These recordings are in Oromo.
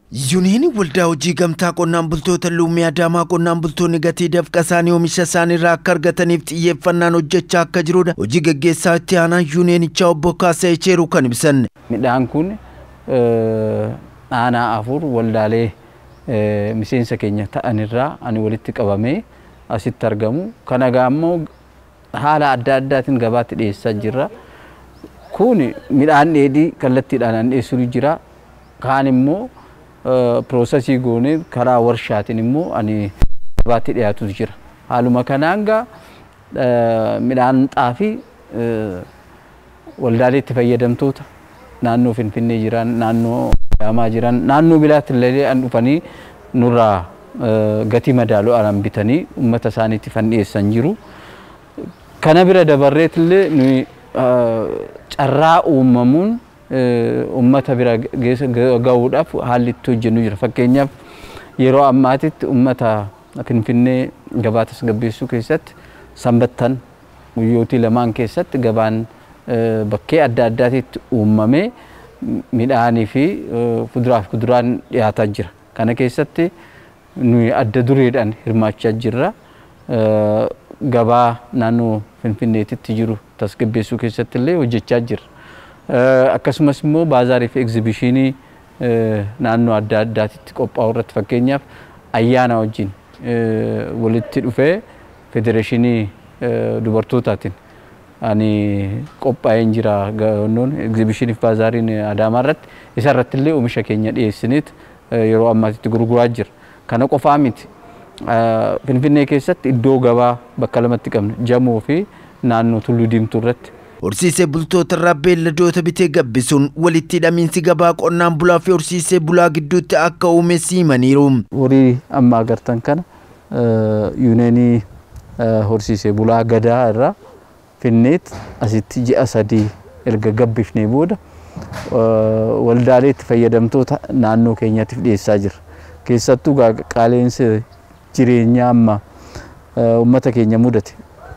Yuuniin waldaa hojii gamtaa qonnaan bultoota Luumii Adaamaa qonnaan bultoonni gatii dafqa isaanii oomisha isaanii irraa akka argataniif xiyyeeffannaan hojjechaa akka jirudha. Hojii gaggeessaa itti aanaa yuuniinichaa obbo Kaasee Cheeruu kan ibsan. Midhaan kun aanaa afur waldaalee miseensa keenya ta'anirraa ani walitti qabamee asitti argamu. Kana gaammoo haala adda addaatiin gabaatti dhiyeessaa jirra. Kun midhaan dheedhii kallattiidhaan dhiyeessuu jira. Kaan immoo prosesii goone karaa warshaatiin immoo ani gabaatti dhiyaatu jira. Haaluma kanaan midhaan xaafii waldaalee itti fayyadamtoota naannoo Finfinnee jiran, naannoo Adaamaa jiran, naannoo biraatti illee an dhufanii nurraa gatii madaaluudhaan bitanii uummata isaaniitti dhiyeessan jiru. Kana bira dabarreet illee nuyi carraa uumamuun ummata bira ga'uudhaaf haalli itti hojjennu jira. Fakkeenyaaf yeroo ammaatitti ummata Finfinnee gabaa tasgabbeessuu keessatti sanbattan guyyootii lamaan keessatti gabaan bakkee adda addaatitti uumamee midhaanii fi fuduraaf kuduraan dhiyaataa jira. Kana keessatti nuyi adda dureedhaan hirmaachaa jirra. Gabaa naannoo Finfinneetitti jiru tasgabbeessuu keessatti illee hojjechaa jirra. Akkasumas immoo baazaarii fi egzibishinii naannoo adda addaatitti qophaa'u irratti fakkeenyaaf ayyaana wajjin walitti dhufee federeeshinii dubartootaatiin ani qophaa'een jira gaannoon egzibishinii fi baazaariin Adaamaa irratti isa irratti illee oomisha keenya dhiyeessiniit yeroo ammaatitti gurguraa jira. Kana qofaa miti. Finfinnee keessatti iddoo gabaa bakka lamatti qabna. Jamoo fi naannoo Tulluu Diimtuu irratti. Horsiisee bultoota irraa beelladoota bitee gabbisuun walitti hidhamiinsi gabaa qonnaan bulaa fi horsiisee bulaa gidduutti akka uume simaniiru. Horii amma agartan kana yuuneenii horsiisee bulaa gadaa irraa finneet asitti ji'a 3 erga gabbifnee booda waldaalee itti fayyadamtoota naannoo keenyaatiif dhiyeessaa jira. Keessattuu qaaleensi jireenyaa amma uummata keenya mudate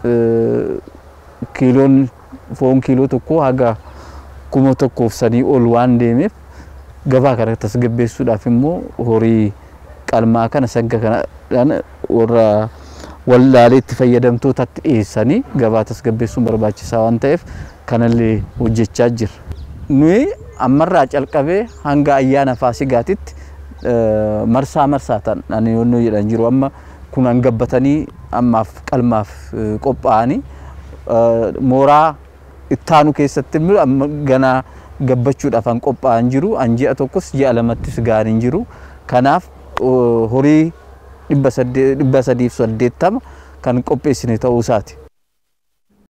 kiiloon foon kiiloo tokko haga 1,100 ol waan deemeef gabaa kana tasgabbeessuudhaaf immoo horii qalmaa kana sagga kana warra waldaalee itti fayyadamtootatti dhiyeessanii gabaa tasgabbeessuun barbaachisaa waan ta'eef kanallee hojjechaa jirra. Nuyi ammarraa calqabee hanga ayyaana Faasigaatitti marsaa marsaatan ani yoonnoo jedhan jiru amma kunan gabbatanii ammaaf qalmaaf qophaa'anii mooraa ittaanu keessatti gana gabbachuudhaaf an qophaa'an jiru. An ji'a tokkos ji'a lamattis gaariin jiru. Kanaaf horii 380 kan qopheessine ta'uu isaati.